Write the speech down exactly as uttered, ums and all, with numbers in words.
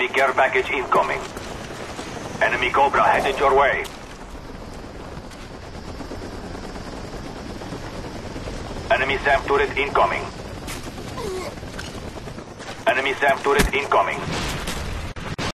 Enemy care package incoming. Enemy Cobra headed your way. Enemy SAM turret incoming. Enemy SAM turret incoming.